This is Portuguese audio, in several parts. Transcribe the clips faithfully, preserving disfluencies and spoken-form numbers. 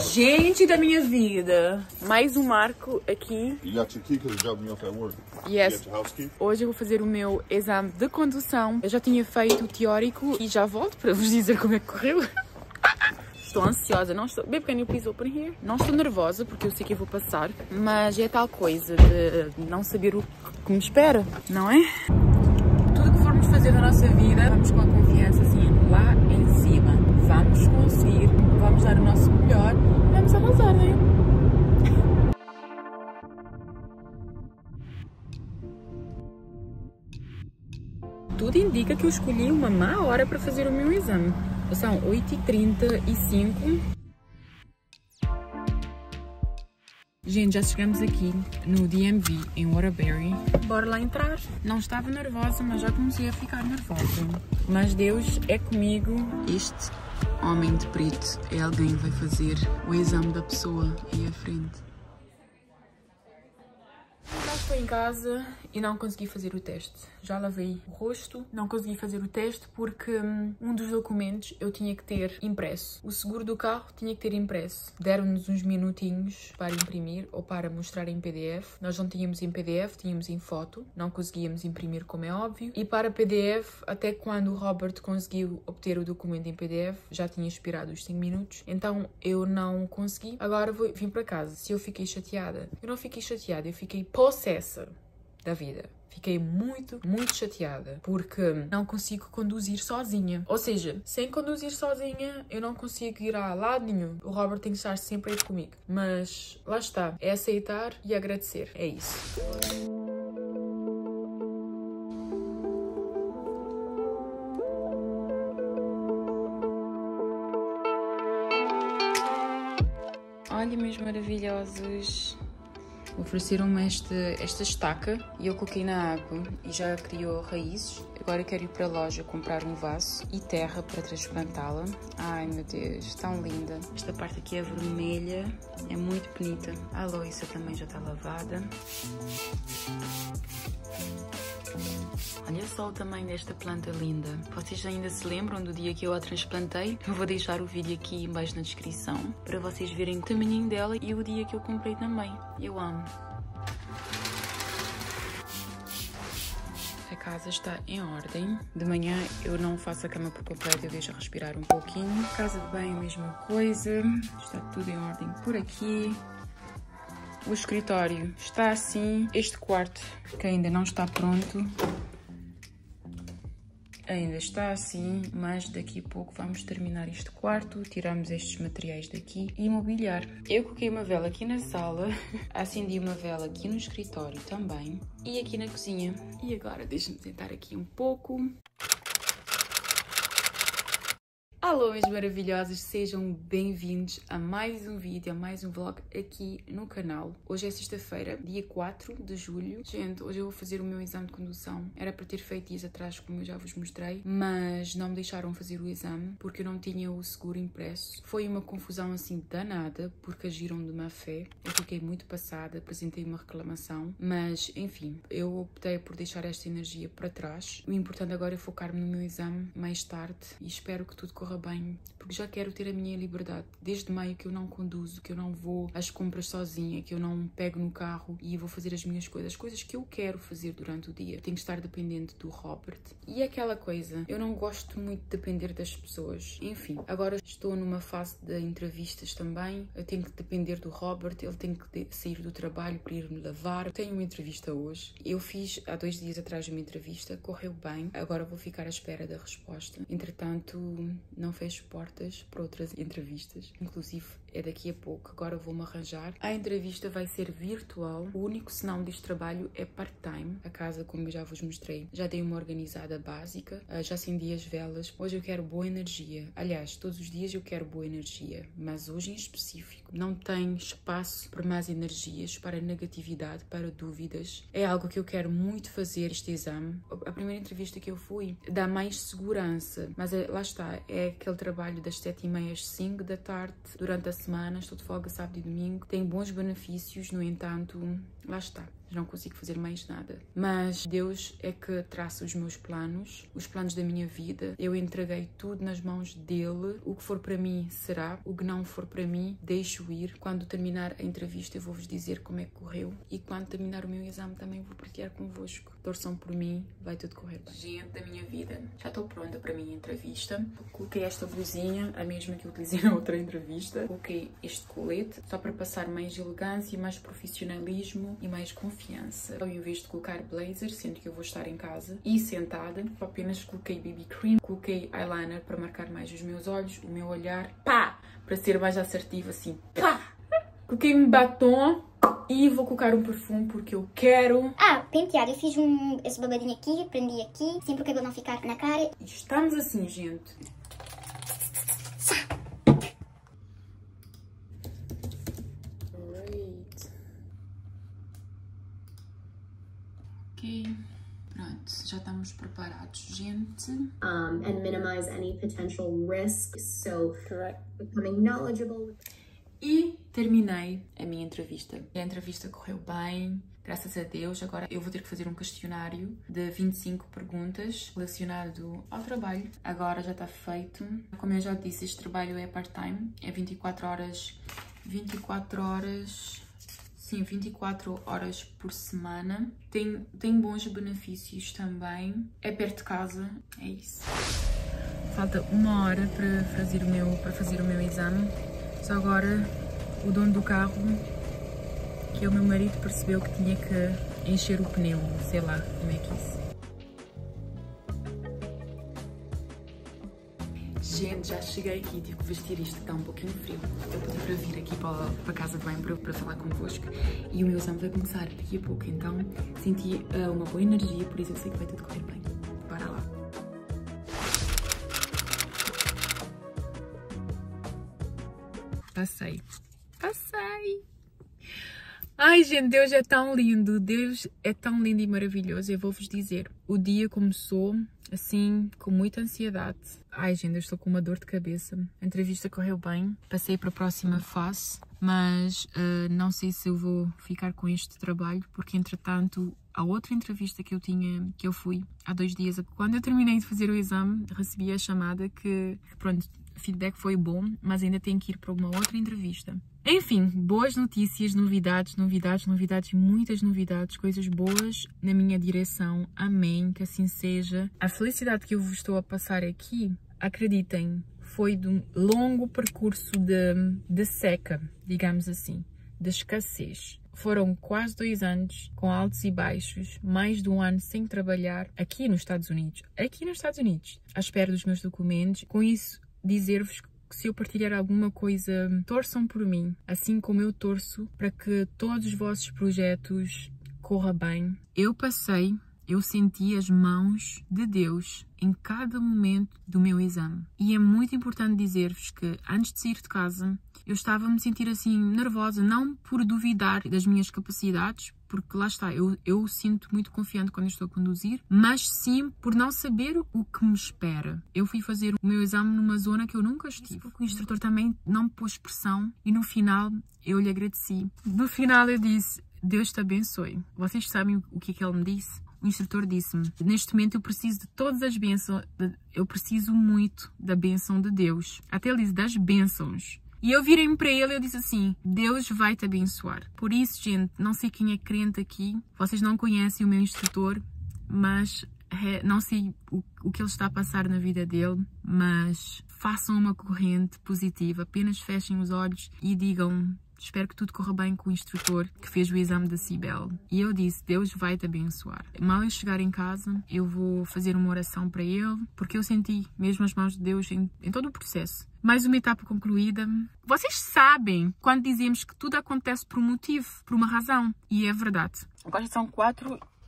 Gente da minha vida, mais um marco aqui. You got your key because you dropped me off at work. Yes. Hoje eu vou fazer o meu exame de condução. Eu já tinha feito o teórico e já volto para vos dizer como é que correu. Estou ansiosa, não estou... Babe, can you please open here? Não estou nervosa porque eu sei que eu vou passar, mas é tal coisa de não saber o que me espera, não é? Tudo que formos fazer na nossa vida, vamos com a confiança assim, lá em cima. Vamos conseguir, vamos dar o nosso melhor, vamos arrasar, não é? Tudo indica que eu escolhi uma má hora para fazer o meu exame. São oito e trinta e cinco. Gente, já chegamos aqui no D M V em Waterbury. Bora lá entrar. Não estava nervosa, mas já comecei a ficar nervosa. Mas Deus é comigo. Este homem de preto é alguém que vai fazer o exame da pessoa aí à frente. Já estou em casa e não consegui fazer o teste. Já lavei o rosto, não consegui fazer o teste porque hum, um dos documentos eu tinha que ter impresso. O seguro do carro tinha que ter impresso. Deram-nos uns minutinhos para imprimir ou para mostrar em P D F. Nós não tínhamos em P D F, tínhamos em foto. Não conseguíamos imprimir, como é óbvio. E para P D F, até quando o Robert conseguiu obter o documento em P D F, já tinha expirado os cinco minutos. Então eu não consegui. Agora vou, vim para casa. Se eu fiquei chateada, eu não fiquei chateada, eu fiquei possessa da vida. Fiquei muito, muito chateada porque não consigo conduzir sozinha. Ou seja, sem conduzir sozinha, eu não consigo ir a lado nenhum. O Robert tem que estar sempre aí comigo. Mas lá está, é aceitar e agradecer. É isso. Olha, meus maravilhosos. Ofereceram-me esta, esta estaca e eu coloquei na água e já criou raízes. Agora quero ir para a loja comprar um vaso e terra para transplantá-la. Ai meu Deus, tão linda. Esta parte aqui é vermelha, é muito bonita. A aloísa também já está lavada. Olha só o tamanho desta planta linda. Vocês ainda se lembram do dia que eu a transplantei? Eu vou deixar o vídeo aqui embaixo na descrição para vocês verem o tamanhinho dela e o dia que eu comprei também. Eu amo. A casa está em ordem. De manhã eu não faço a cama por completo, eu deixo respirar um pouquinho. Casa de banho, mesma coisa. Está tudo em ordem por aqui. O escritório está assim. Este quarto, que ainda não está pronto, ainda está assim, mas daqui a pouco vamos terminar este quarto, tiramos estes materiais daqui e mobiliar. Eu coloquei uma vela aqui na sala, acendi uma vela aqui no escritório também e aqui na cozinha. E agora deixa-me sentar aqui um pouco. Alô, meus maravilhosos, sejam bem-vindos a mais um vídeo, a mais um vlog aqui no canal. Hoje é sexta-feira, dia quatro de julho. Gente, hoje eu vou fazer o meu exame de condução. Era para ter feito dias atrás, como eu já vos mostrei, mas não me deixaram fazer o exame porque eu não tinha o seguro impresso. Foi uma confusão assim danada, porque agiram de má fé. Eu fiquei muito passada, apresentei uma reclamação, mas enfim, eu optei por deixar esta energia para trás. O importante agora é focar-me no meu exame mais tarde e espero que tudo corra bem, porque já quero ter a minha liberdade. Desde maio que eu não conduzo, que eu não vou às compras sozinha, que eu não pego no carro e vou fazer as minhas coisas, coisas que eu quero fazer durante o dia. Tenho que estar dependente do Robert. E aquela coisa, eu não gosto muito de depender das pessoas. Enfim, agora estou numa fase de entrevistas também. Eu tenho que depender do Robert, ele tem que sair do trabalho para ir me lavar. Tenho uma entrevista hoje. Eu fiz há dois dias atrás uma entrevista, correu bem. Agora vou ficar à espera da resposta. Entretanto, não fecho portas para outras entrevistas, inclusive é daqui a pouco. Agora vou-me arranjar. A entrevista vai ser virtual. O único sinal deste trabalho é part-time. A casa, como eu já vos mostrei, já dei uma organizada básica, já acendi as velas. Hoje eu quero boa energia. Aliás, todos os dias eu quero boa energia, mas hoje em específico não tem espaço para más energias, para negatividade, para dúvidas. É algo que eu quero muito fazer, este exame. A primeira entrevista que eu fui dá mais segurança, mas lá está, é aquele trabalho das sete e meia às cinco da tarde, durante a semana, estou de folga sábado e domingo. Tem bons benefícios, no entanto, lá está. Não consigo fazer mais nada. Mas Deus é que traça os meus planos, os planos da minha vida. Eu entreguei tudo nas mãos dele. O que for para mim será, o que não for para mim, deixo ir. Quando terminar a entrevista eu vou-vos dizer como é que correu. E quando terminar o meu exame também vou partilhar convosco. Torçam por mim, vai tudo correr bem. Gente da minha vida, já estou pronta para a minha entrevista. Coloquei esta blusinha, a mesma que eu utilizei na outra entrevista. Coloquei este colete, só para passar mais elegância, mais profissionalismo e mais confiança. Ao invés de colocar blazer, sendo que eu vou estar em casa e sentada, apenas coloquei B B cream, coloquei eyeliner para marcar mais os meus olhos, o meu olhar, pá, para ser mais assertivo assim, pá. Coloquei um batom e vou colocar um perfume porque eu quero. Ah, pentear, eu fiz um, esse babadinho aqui, prendi aqui, assim para o cabelo não ficar na cara. E estamos assim, gente. Ok, pronto, já estamos preparados, gente. Um, and minimize any potential risks, so Correct. Becoming knowledgeable. E terminei a minha entrevista. A entrevista correu bem, graças a Deus. Agora eu vou ter que fazer um questionário de vinte e cinco perguntas relacionado ao trabalho. Agora já está feito. Como eu já disse, este trabalho é part-time, é vinte e quatro horas, vinte e quatro horas... Sim, vinte e quatro horas por semana. Tem, tem bons benefícios também. É perto de casa. É isso. Falta uma hora para fazer o meu, para fazer o meu exame. Só agora o dono do carro, que é o meu marido, percebeu que tinha que encher o pneu. Sei lá como é que é isso. Gente, já cheguei aqui, tive que vestir isto, está um pouquinho frio. Eu pedi para vir aqui para, para a casa de banho para, para falar convosco e o meu exame vai começar daqui a pouco, então senti uh, uma boa energia, por isso eu sei que vai tudo correr bem. Bora lá. Passei. Passei! Ai, gente, Deus é tão lindo, Deus é tão lindo e maravilhoso. Eu vou-vos dizer, o dia começou assim, com muita ansiedade. Ai, gente, eu estou com uma dor de cabeça. A entrevista correu bem, passei para a próxima fase, mas uh, não sei se eu vou ficar com este trabalho, porque entretanto, a outra entrevista que eu tinha, que eu fui há dois dias, quando eu terminei de fazer o exame, recebi a chamada que, pronto, o feedback foi bom, mas ainda tenho que ir para uma outra entrevista. Enfim, boas notícias, novidades, novidades, novidades, muitas novidades, coisas boas na minha direção. Amém, que assim seja. A felicidade que eu vos estou a passar aqui, acreditem, foi de um longo percurso de, de seca, digamos assim, de escassez. Foram quase dois anos com altos e baixos, mais de um ano sem trabalhar aqui nos Estados Unidos. Aqui nos Estados Unidos, à espera dos meus documentos. Com isso, dizer-vos que se eu partilhar alguma coisa, torçam por mim, assim como eu torço para que todos os vossos projetos corram bem. Eu passei, eu senti as mãos de Deus em cada momento do meu exame. E é muito importante dizer-vos que antes de sair de casa, eu estava a me sentir assim nervosa, não por duvidar das minhas capacidades, porque lá está, eu, eu sinto muito confiante quando estou a conduzir, mas sim por não saber o que me espera. Eu fui fazer o meu exame numa zona que eu nunca estive. O instrutor também não me pôs pressão e no final eu lhe agradeci. No final eu disse, Deus te abençoe. Vocês sabem o que é que ele me disse? O instrutor disse-me, neste momento eu preciso de todas as bênçãos, eu preciso muito da bênção de Deus. Até ele disse, das bênçãos. E eu virei-me para ele e eu disse assim, Deus vai te abençoar. Por isso, gente, não sei quem é crente aqui, vocês não conhecem o meu instrutor, mas é, não sei o, o que ele está a passar na vida dele, mas façam uma corrente positiva, apenas fechem os olhos e digam, espero que tudo corra bem com o instrutor que fez o exame da Cibele. E eu disse, Deus vai te abençoar. Mal eu chegar em casa, eu vou fazer uma oração para ele, porque eu senti mesmo as mãos de Deus em, em todo o processo. Mais uma etapa concluída. Vocês sabem quando dizemos que tudo acontece por um motivo, por uma razão. E é verdade. Agora são quatro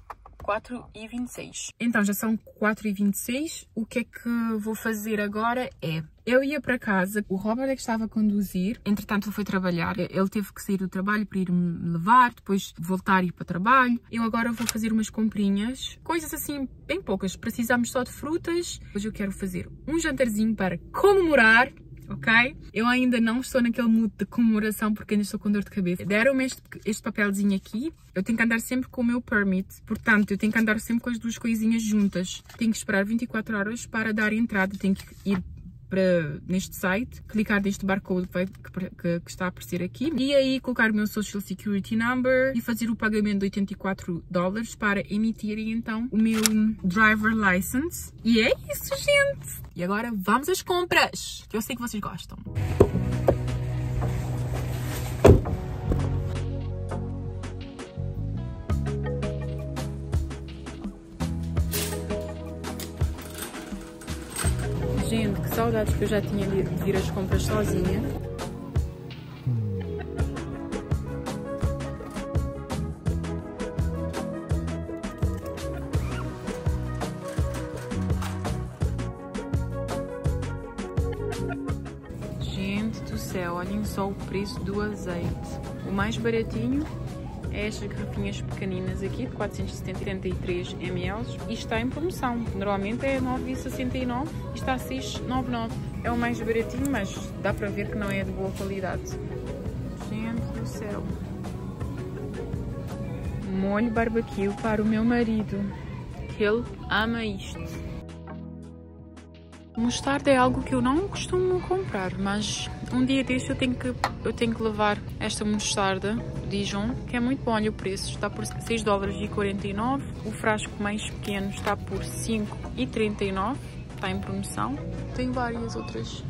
quatro e vinte e seis. Então já são quatro e vinte e seis. O que é que vou fazer agora é... Eu ia para casa, o Robert é que estava a conduzir, entretanto ele foi trabalhar, ele teve que sair do trabalho para ir me levar, depois voltar e ir para o trabalho. Eu agora vou fazer umas comprinhas, coisas assim bem poucas, precisamos só de frutas. Hoje eu quero fazer um jantarzinho para comemorar, ok? Eu ainda não estou naquele mood de comemoração porque ainda estou com dor de cabeça. Deram-me este, este papelzinho aqui, eu tenho que andar sempre com o meu permit, portanto eu tenho que andar sempre com as duas coisinhas juntas. Tenho que esperar vinte e quatro horas para dar entrada, tenho que ir para, neste site, clicar neste barcode que, vai, que, que está a aparecer aqui e aí colocar o meu Social Security Number e fazer o pagamento de oitenta e quatro dólares para emitirem então o meu Driver License. E é isso, gente! E agora vamos às compras, que eu sei que vocês gostam. Gente, que saudades que eu já tinha de vir às compras sozinha. Gente do céu, olhem só o preço do azeite. O mais baratinho é estas garrafinhas pequeninas aqui, de quatrocentos e setenta e três mililitros, e está em promoção. Normalmente é nove vírgula sessenta e nove e está a seis vírgula noventa e nove. É o mais baratinho, mas dá para ver que não é de boa qualidade. Gente do céu. Molho barbecue para o meu marido, que ele ama isto. Mostarda é algo que eu não costumo comprar, mas um dia deste eu tenho que, eu tenho que levar esta mostarda Dijon, que é muito bom. Olha o preço, está por seis dólares e quarenta e nove. O frasco mais pequeno está por cinco e trinta e nove, está em promoção. Tem várias outras.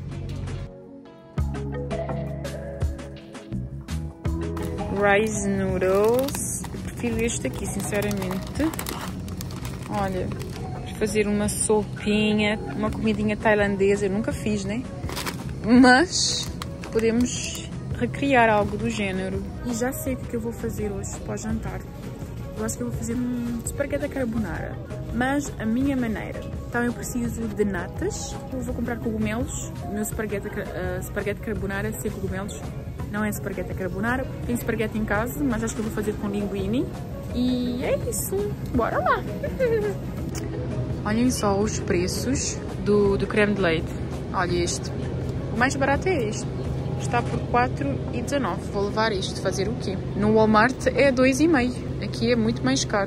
Rice noodles, eu prefiro este aqui, sinceramente. Olha, fazer uma sopinha, uma comidinha tailandesa, eu nunca fiz, né? Mas podemos recriar algo do género. E já sei o que eu vou fazer hoje para o jantar. Eu acho que eu vou fazer um esparguete carbonara, mas a minha maneira. Então eu preciso de natas, eu vou comprar cogumelos. O meu esparguete, uh, esparguete carbonara sem cogumelos não é esparguete carbonara. Tem esparguete em casa, mas acho que eu vou fazer com linguine. E é isso, bora lá! Olhem só os preços do, do creme de leite. Olha este. O mais barato é este. Está por quatro e dezanove. Vou levar isto. Fazer o quê? No Walmart é dois e meio. Aqui é muito mais caro.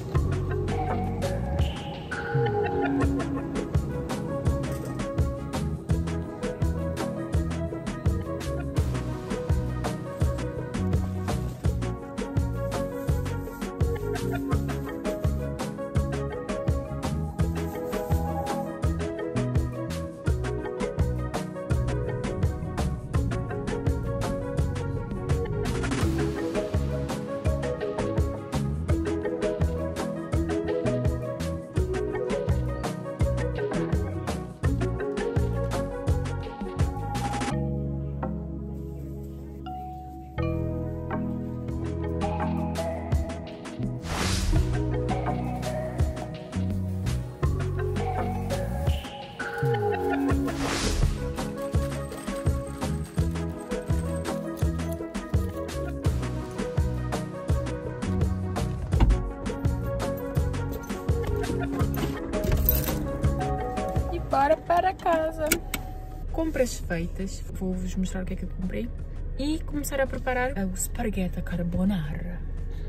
Bora para casa. Compras feitas. Vou-vos mostrar o que é que eu comprei e começar a preparar o esparguete carbonara.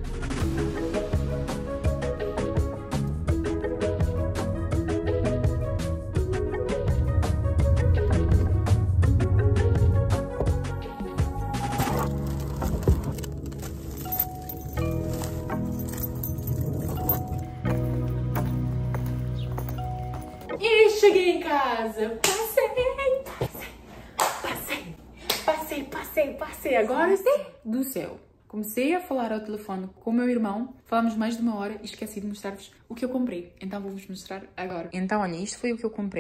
E cheguei em casa. Passei, passei, passei, passei, passei, passei. Agora sim, do céu. Comecei a falar ao telefone com o meu irmão. Falámos mais de uma hora e esqueci de mostrar-vos o que eu comprei. Então vou-vos mostrar agora. Então, olha, isto foi o que eu comprei.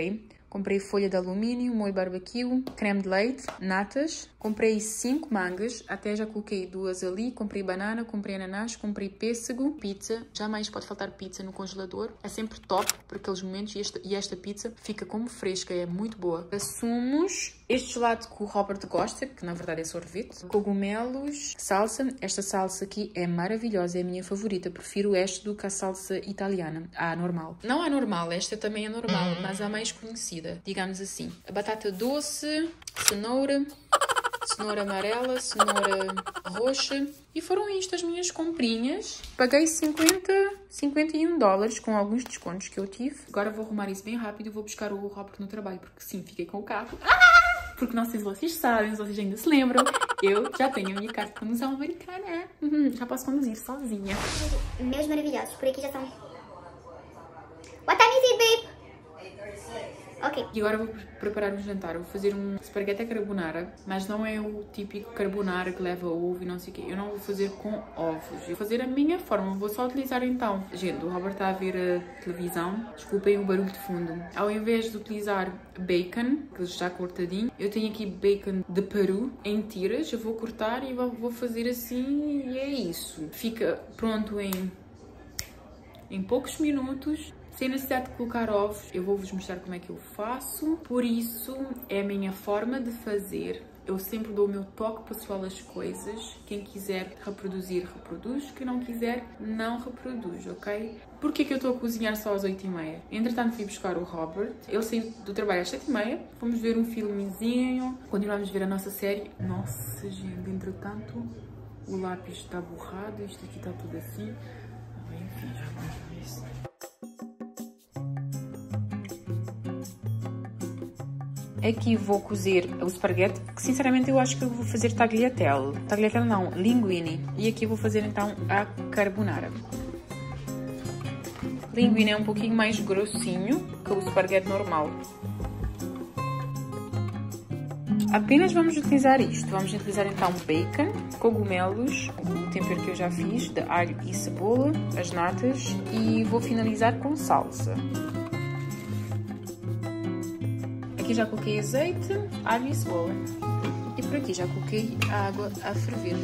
comprei folha de alumínio, molho barbecue, creme de leite, natas. Comprei cinco mangas, até já coloquei duas ali. Comprei banana, comprei ananás, comprei pêssego, pizza. Jamais pode faltar pizza no congelador. É sempre top por aqueles momentos e esta, e esta pizza fica como fresca, é muito boa. Assumos. Este gelado que o Robert gosta, que na verdade é sorvete. Cogumelos, salsa. Esta salsa aqui é maravilhosa, é a minha favorita. Prefiro esta do que a salsa italiana, a normal. Não a normal, esta também é normal, mas a mais conhecida, digamos assim. A batata doce, cenoura, cenoura amarela, cenoura roxa. E foram isto as minhas comprinhas. Paguei cinquenta, cinquenta e um dólares com alguns descontos que eu tive. Agora vou arrumar isso bem rápido e vou buscar o Robert no trabalho, porque sim, fiquei com o carro. Ah! Porque não sei se vocês sabem, se vocês ainda se lembram, eu já tenho a minha carta de condução americana. Uhum, já posso conduzir sozinha. Meus maravilhosos, por aqui já estão. What time is it, babe? Ok. E agora vou preparar um jantar. Vou fazer um esparguete à carbonara, mas não é o típico carbonara que leva ovo e não sei o quê. Eu não vou fazer com ovos. Eu vou fazer a minha forma. Vou só utilizar então. Gente, o Robert está a ver a televisão. Desculpem o barulho de fundo. Ao invés de utilizar bacon, que já cortadinho, eu tenho aqui bacon de Peru em tiras. Eu vou cortar e vou fazer assim e é isso. Fica pronto em, em poucos minutos. Sem necessidade de colocar ovos, eu vou vos mostrar como é que eu faço. Por isso, é a minha forma de fazer. Eu sempre dou o meu toque pessoal às coisas. Quem quiser reproduzir, reproduz. Quem não quiser, não reproduz, ok? Por que que eu estou a cozinhar só às oito e meia? Entretanto, fui buscar o Robert. Ele saiu do trabalho às sete e meia. Fomos ver um filmezinho. Continuamos a ver a nossa série. Nossa, gente, entretanto, o lápis está borrado. Isto aqui está tudo assim. Enfim, já vamos ver isso. Aqui vou cozer o esparguete, que sinceramente eu acho que eu vou fazer tagliatelle. Tagliatelle não, linguine. E aqui vou fazer então a carbonara. Linguine é um pouquinho mais grossinho que o esparguete normal. Apenas vamos utilizar isto. Vamos utilizar então bacon, cogumelos, o tempero que eu já fiz, de alho e cebola, as natas e vou finalizar com salsa. Aqui já coloquei azeite, alho e cebola. E por aqui já coloquei a água a ferver.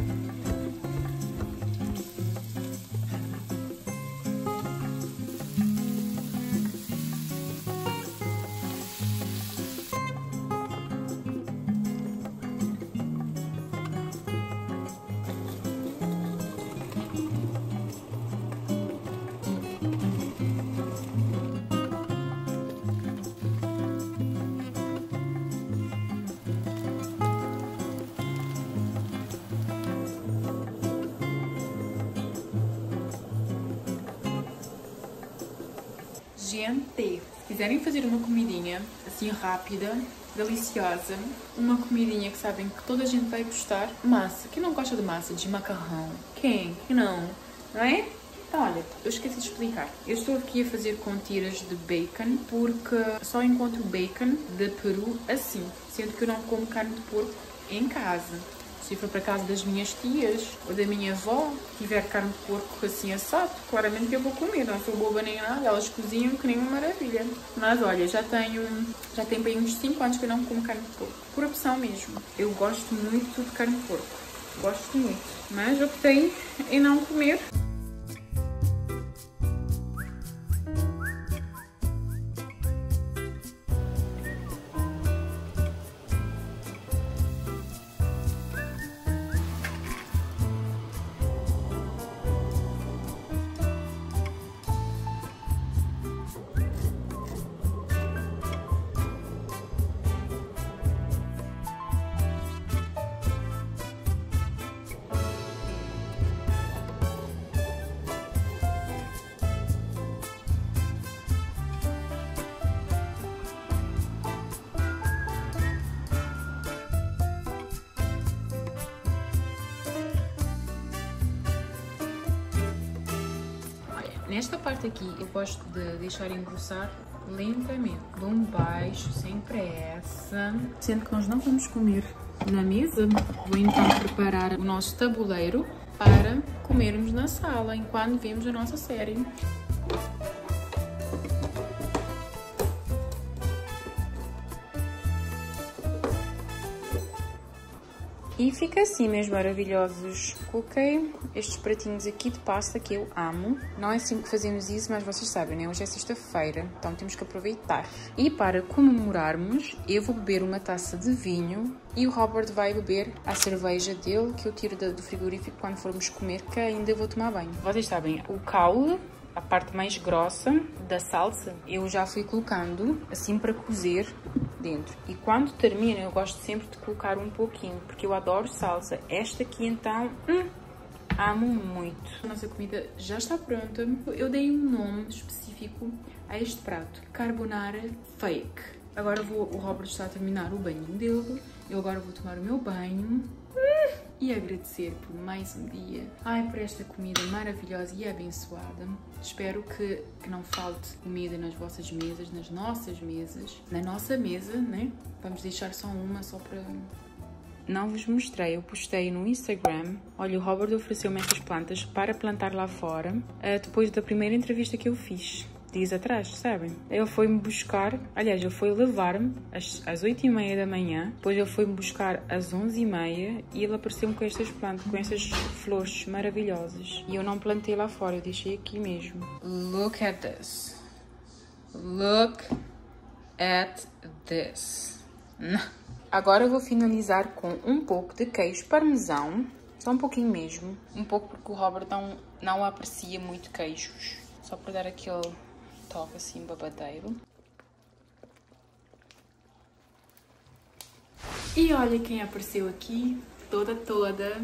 Gente, se quiserem fazer uma comidinha assim rápida, deliciosa, uma comidinha que sabem que toda a gente vai gostar, massa. Quem não gosta de massa, de macarrão? Quem? Quem não? Não é? Então, olha, eu esqueci de explicar. Eu estou aqui a fazer com tiras de bacon porque só encontro bacon de Peru assim, sendo que eu não como carne de porco em casa. Se for para casa das minhas tias ou da minha avó, tiver carne de porco assim assado, claramente que eu vou comer, não sou boba nem nada, elas cozinham que nem uma maravilha. Mas olha, já tenho, já tenho bem uns cinco anos que eu não como carne de porco, por opção mesmo. Eu gosto muito de carne de porco, gosto muito, mas optei em não comer. Nesta parte aqui eu gosto de deixar engrossar lentamente, de um baixo, sem pressa. Sendo que nós não vamos comer na mesa, vou então preparar o nosso tabuleiro para comermos na sala, enquanto vemos a nossa série. E fica assim, meus maravilhosos. Coloquei estes pratinhos aqui de pasta que eu amo. Não é sempre que fazemos isso, mas vocês sabem, né? Hoje é sexta-feira, então temos que aproveitar. E para comemorarmos, eu vou beber uma taça de vinho e o Robert vai beber a cerveja dele, que eu tiro do frigorífico quando formos comer, que ainda vou tomar banho. Vocês sabem, o caule, a parte mais grossa da salsa, eu já fui colocando assim para cozer dentro. E quando termina, eu gosto sempre de colocar um pouquinho, porque eu adoro salsa. Esta aqui, então, hum, amo muito. A nossa comida já está pronta. Eu dei um nome específico a este prato. Carbonara fake. Agora vou, o Robert está a terminar o banho dele. Eu agora vou tomar o meu banho. Hum, e agradecer por mais um dia. Ai, por esta comida maravilhosa e abençoada. Espero que, que não falte comida nas vossas mesas, nas nossas mesas. Na nossa mesa, né? Vamos deixar só uma, só para... Não vos mostrei, eu postei no Instagram. Olha, o Robert ofereceu-me estas plantas para plantar lá fora, uh, depois da primeira entrevista que eu fiz. Dias atrás, sabem? Ele foi-me buscar, aliás, ele foi levar-me às, às oito e meia da manhã, depois ele foi-me buscar às onze e meia e ele apareceu-me com estas plantas, com estas flores maravilhosas. E eu não plantei lá fora, eu deixei aqui mesmo. Look at this. Look at this. Agora eu vou finalizar com um pouco de queijo parmesão, só um pouquinho mesmo. Um pouco porque o Robert não, não aprecia muito queijos, só para dar aquele toque assim babadeiro. E olha quem apareceu aqui, toda toda.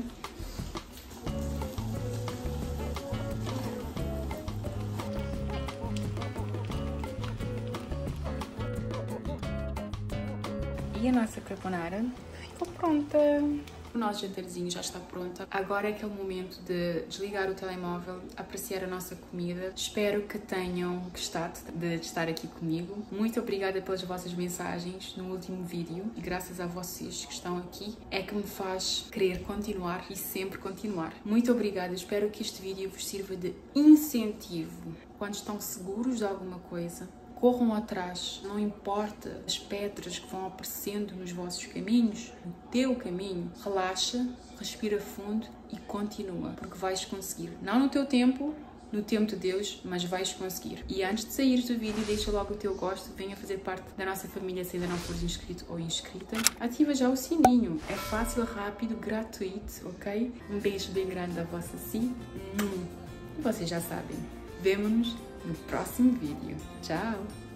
E a nossa carbonara ficou pronta. O nosso jantarzinho já está pronto. Agora é aquele momento de desligar o telemóvel, apreciar a nossa comida. Espero que tenham gostado de estar aqui comigo. Muito obrigada pelas vossas mensagens no último vídeo. E graças a vocês que estão aqui, é que me faz querer continuar e sempre continuar. Muito obrigada. Espero que este vídeo vos sirva de incentivo. Quando estão seguros de alguma coisa, corram atrás, não importa as pedras que vão aparecendo nos vossos caminhos, no teu caminho, relaxa, respira fundo e continua, porque vais conseguir. Não no teu tempo, no tempo de Deus, mas vais conseguir. E antes de sair do vídeo, deixa logo o teu gosto, venha fazer parte da nossa família se ainda não fores inscrito ou inscrita. Ativa já o sininho, é fácil, rápido, gratuito, ok? Um beijo bem grande a vossa si. E vocês já sabem, vemo-nos no próximo vídeo. Tchau!